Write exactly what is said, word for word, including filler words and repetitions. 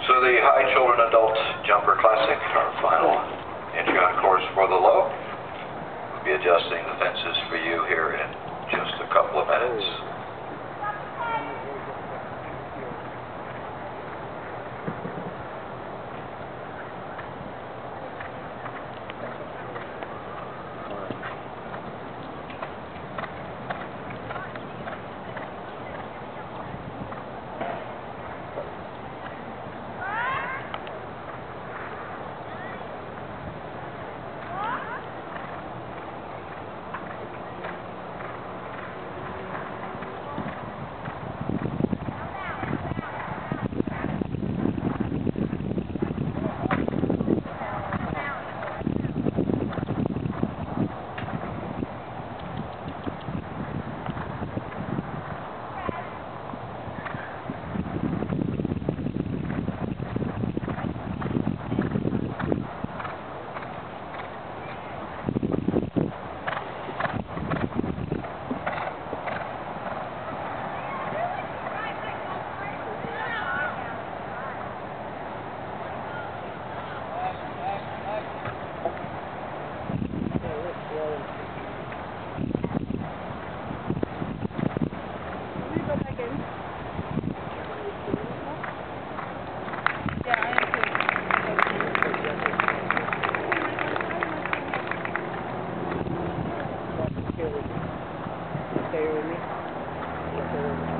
So the High Children Adult Jumper Classic, our final entry on course for the low. We'll be adjusting the fences for you here in just a couple of minutes. Stay with me.